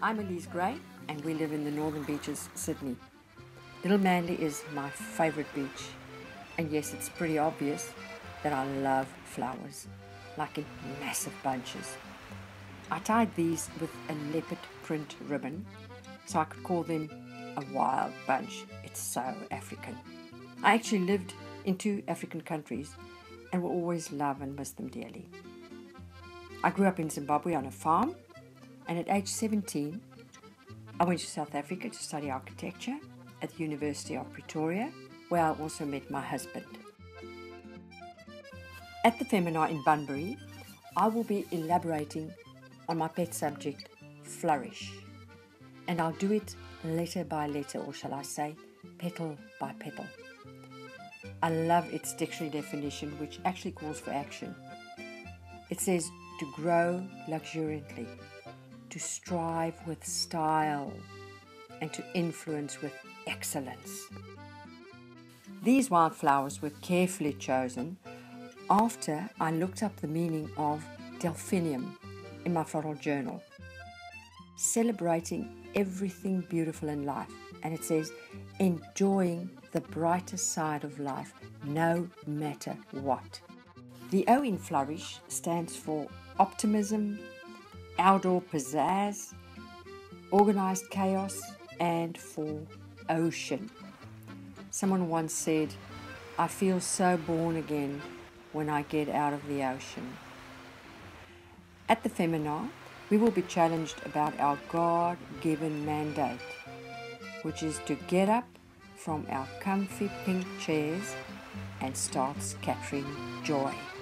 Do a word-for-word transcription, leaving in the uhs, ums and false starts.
I'm Elise Gray and we live in the Northern Beaches, Sydney. Little Manly is my favourite beach, and yes, it's pretty obvious that I love flowers, like in massive bunches. I tied these with a leopard print ribbon so I could call them a wild bunch. It's so African. I actually lived in two African countries and will always love and miss them dearly. I grew up in Zimbabwe on a farm, and at age seventeen I went to South Africa to study architecture at the University of Pretoria, where I also met my husband. At the Femina in Bunbury, I will be elaborating on my pet subject, flourish, and I'll do it letter by letter, or shall I say, petal by petal. I love its dictionary definition, which actually calls for action. It says to grow luxuriantly, to strive with style, and to influence with excellence. These wildflowers were carefully chosen after I looked up the meaning of delphinium in my floral journal, celebrating everything beautiful in life. And it says, enjoying the brighter side of life, no matter what. The O in flourish stands for optimism, outdoor pizzazz, organized chaos, and for ocean. Someone once said, I feel so born again when I get out of the ocean. At the Femina, we will be challenged about our God-given mandate, which is to get up from our comfy pink chairs and start scattering joy.